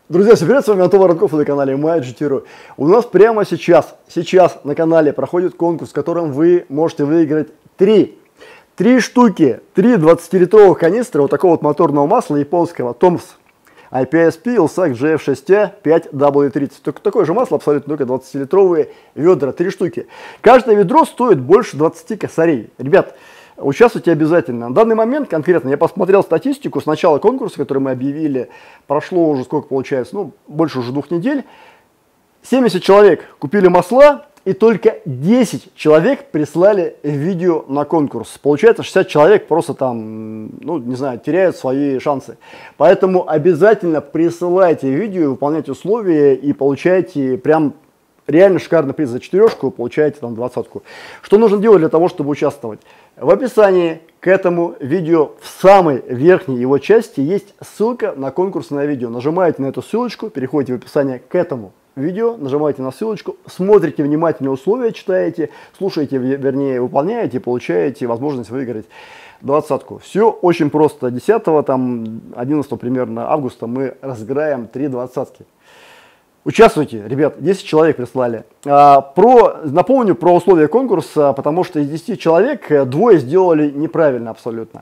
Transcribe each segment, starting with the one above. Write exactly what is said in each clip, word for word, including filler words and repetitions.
Друзья, всем привет, с вами Антон Воронков на канале MyGT.ru. У нас прямо сейчас, сейчас на канале проходит конкурс, в котором вы можете выиграть три, три штуки, три двадцатилитровых канистры вот такого вот моторного масла японского Томс ай пи эс пи Илсак джи эф шесть а пять дабл ю тридцать. Только такое же масло, абсолютно, только двадцатилитровые ведра, три штуки. Каждое ведро стоит больше двадцати косарей. Ребят, участвуйте обязательно. На данный момент конкретно я посмотрел статистику с начала конкурса, который мы объявили. Прошло уже сколько получается, ну, больше уже двух недель. семьдесят человек купили масла, и только десять человек прислали видео на конкурс. Получается, шестьдесят человек просто там, ну, не знаю, теряют свои шансы. Поэтому обязательно присылайте видео, выполняйте условия и получайте прям реально шикарный приз за четырешку, получаете там двадцатку. Что нужно делать для того, чтобы участвовать? В описании к этому видео в самой верхней его части есть ссылка на конкурсное видео. Нажимаете на эту ссылочку, переходите в описание к этому видео, нажимаете на ссылочку, смотрите внимательно условия, читаете, слушаете, вернее, выполняете, получаете возможность выиграть двадцатку. Все очень просто. десятого, там, одиннадцатого примерно августа мы разыграем три двадцатки. Участвуйте, ребят, десять человек прислали. А, про, напомню про условия конкурса, потому что из десяти человек двое сделали неправильно абсолютно.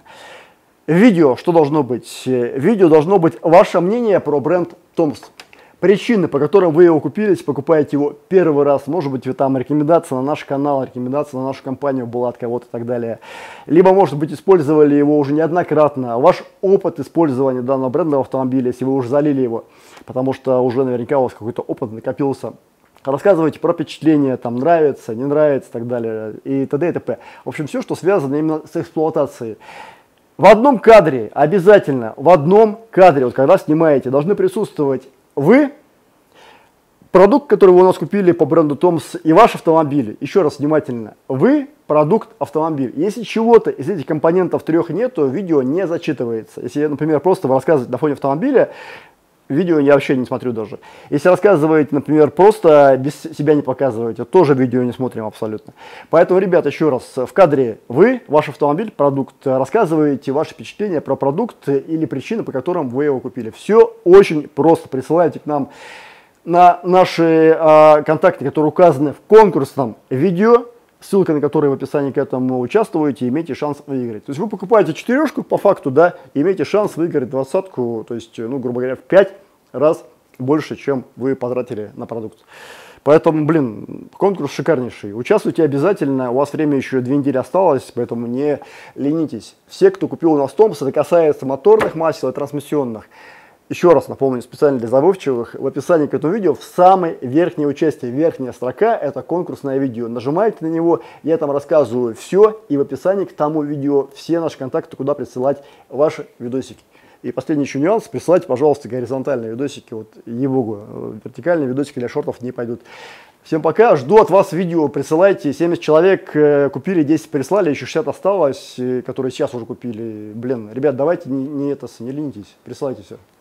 Видео, что должно быть? Видео должно быть ваше мнение про бренд Томс. Причины, по которым вы его купили, если покупаете его первый раз, может быть, там рекомендация на наш канал, рекомендация на нашу компанию была от кого-то и так далее. Либо, может быть, использовали его уже неоднократно. Ваш опыт использования данного бренда в автомобиле, если вы уже залили его, потому что уже наверняка у вас какой-то опыт накопился. Рассказывайте про впечатления, там, нравится, не нравится и так далее, и т.д. и т.п. В общем, все, что связано именно с эксплуатацией. В одном кадре, обязательно, в одном кадре, вот когда снимаете, должны присутствовать вы, продукт, который вы у нас купили по бренду Томс, и ваш автомобиль. Еще раз внимательно. Вы, продукт, автомобиль. Если чего-то из этих компонентов трех нет, то видео не зачитывается. Если, например, просто вы рассказываете на фоне автомобиля, видео я вообще не смотрю даже. Если рассказываете, например, просто без себя не показываете, тоже видео не смотрим абсолютно. Поэтому, ребята, еще раз, в кадре вы, ваш автомобиль, продукт, рассказываете ваши впечатления про продукт или причины, по которым вы его купили. Все очень просто. Присылайте к нам на наши э, контакты, которые указаны в конкурсном видео, ссылка на которые в описании к этому участвуете, имеете шанс выиграть. То есть вы покупаете четырешку по факту, да, и имеете шанс выиграть двадцатку, то есть, ну, грубо говоря, в пять раз больше, чем вы потратили на продукт. Поэтому, блин, конкурс шикарнейший. Участвуйте обязательно, у вас время еще две недели осталось, поэтому не ленитесь. Все, кто купил у нас Томс, это касается моторных масел и трансмиссионных. Еще раз напомню, специально для забывчивых, в описании к этому видео в самой верхней его части, верхняя строка, это конкурсное видео. Нажимаете на него, я там рассказываю все, и в описании к тому видео все наши контакты, куда присылать ваши видосики. И последний еще нюанс, присылайте, пожалуйста, горизонтальные видосики, вот ей-богу, вертикальные видосики для шортов не пойдут. Всем пока, жду от вас видео, присылайте, семьдесят человек купили, десять прислали, еще шестьдесят осталось, которые сейчас уже купили. Блин, ребят, давайте не, не, это, не ленитесь, присылайте все.